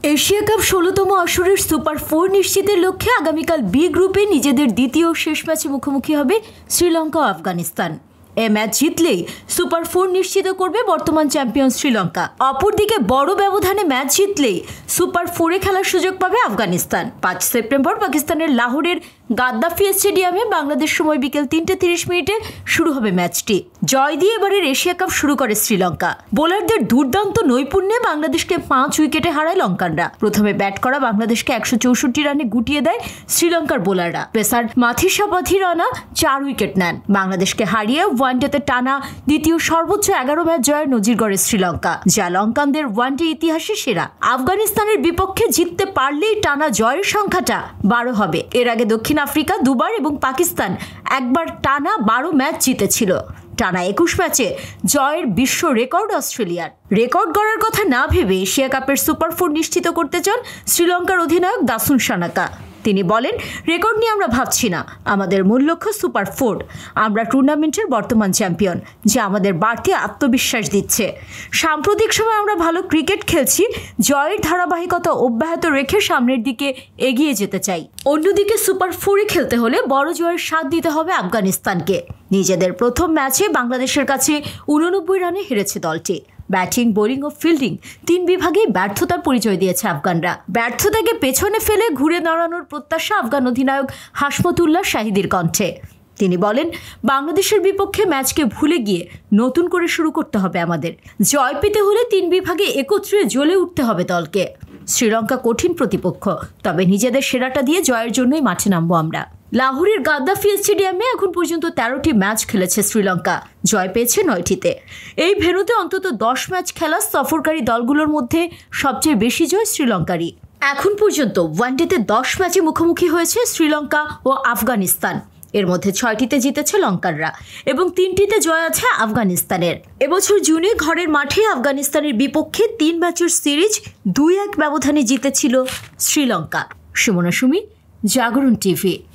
Asia cup 16तम আসরের super 4 নিশ্চিতের লক্ষ্যে আগামীকাল বি গ্রুপে নিজেদের দ্বিতীয় শেষ ম্যাচে মুখোমুখি হবে শ্রীলঙ্কা ও আফগানিস্তান। এই ম্যাচ জিতলেই সুপার 4 নিশ্চিত করবে বর্তমান চ্যাম্পিয়ন শ্রীলঙ্কা। অপরদিকে বড় ব্যবধানে ম্যাচ জিতলেই সুপার 4-এ খেলার সুযোগ পাবে আফগানিস্তান। 5 সেপ্টেম্বর পাকিস্তানের লাহোরের গাদ্দাফি স্টেডিয়ামে বাংলাদেশ সময় বিকেল 3:30 মিনিটে শুরু হবে ম্যাচটি। জয় দিয়ে এবারের এশিয়া কাপ শুরু করে শ্রীলঙ্কা। বোলারদের দুর্দান্ত নৈপুণ্যে বাংলাদেশকে 5 উইকেটে হারায় লঙ্কানরা। প্রথমে ব্যাট করা বাংলাদেশকে 164 রানে গুটিয়ে দেয় শ্রীলঙ্কার বোলাররা। পেসার মাথিসা পাথিরানা 4 উইকেট নেন। বাংলাদেশকে হারিয়ে ওয়ানডেতে টানা দ্বিতীয় সর্বোচ্চ 11 ম্যাচ জয়ের নজির গড়ে শ্রীলঙ্কা, যা লঙ্কানদের ওয়ানডে ইতিহাসে সেরা। আফগানিস্তানের বিপক্ষে জিততে পারলেই টানা জয়ের সংখ্যাটা 12 হবে। এর আগে দক্ষিণ আফ্রিকা দুবার এবং পাকিস্তান একবার টানা 12 ম্যাচ জিতেছিল। টানা 21 ম্যাচে জয়ের বিশ্ব রেকর্ড অস্ট্রেলিয়ার। রেকর্ড গড়ার কথা না ভেবে এশিয়া কাপের সুপার 4 নিশ্চিত করতে চান শ্রীলঙ্কার অধিনায়ক দাসুন সানাকা। তিনি বলেন, রেকর্ড নিয়ে আমরা ভাবছি না, আমাদের মূল লক্ষ্য সুপার 4। আমরা টুর্নামেন্টের বর্তমান চ্যাম্পিয়ন, যা আমাদের বাড়তি আত্মবিশ্বাস দিচ্ছে। সাম্প্রতিক সময় আমরা ভালো ক্রিকেট খেলছি, জয়ের ধারাবাহিকতা অব্যাহত রেখে সামনের দিকে এগিয়ে যেতে চাই। অন্যদিকে সুপার 4-এ খেলতে হলে বড় জয়ের স্বাদ দিতে হবে আফগানিস্তানকে। নিজেদের প্রথম ম্যাচে বাংলাদেশের কাছে 89 রানে হেরেছে দলটি। ব্যাটিং, বোলিং ও ফিল্ডিং 3 বিভাগেই ব্যর্থতার পরিচয় দিয়েছে আফগানরা। ব্যর্থতাকে পেছনে ফেলে ঘুরে দাঁড়ানোর প্রত্যাশা আফগান অধিনায়ক হাসমতুল্লাহ শাহিদির কণ্ঠে। তিনি বলেন, বাংলাদেশের বিপক্ষে ম্যাচকে ভুলে গিয়ে নতুন করে শুরু করতে হবে আমাদের। জয় পেতে হলে 3 বিভাগে একত্রে জ্বলে উঠতে হবে দলকে। শ্রীলঙ্কা কঠিন প্রতিপক্ষ, তবে নিজেদের সেরাটা দিয়ে জয়ের জন্যই মাঠে নামবো আমরা। লাহোরের গাদ্দাফি স্টেডিয়ামে এখন পর্যন্ত 13টি ম্যাচ খেলেছে শ্রীলঙ্কা, জয় পেয়েছে 9টিতে। এই ভেন্যুতে অন্তত 10 ম্যাচ খেলা সফরকারী দলগুলোর মধ্যে সবচেয়ে বেশি জয় শ্রীলঙ্কারই। এখন পর্যন্ত ওয়ানডেতে 10 ম্যাচে মুখোমুখি হয়েছে শ্রীলঙ্কা ও আফগানিস্তান। এর মধ্যে 6টিতে জিতেছে লঙ্কানরা এবং 3টিতে জয় আছে আফগানিস্তানের। এবছর জুনে ঘরের মাঠে আফগানিস্তানের বিপক্ষে 3 ম্যাচের সিরিজ 2-1 ব্যবধানে জিতেছিল শ্রীলঙ্কা। সুমনা সুমি, জাগরণ টিভি।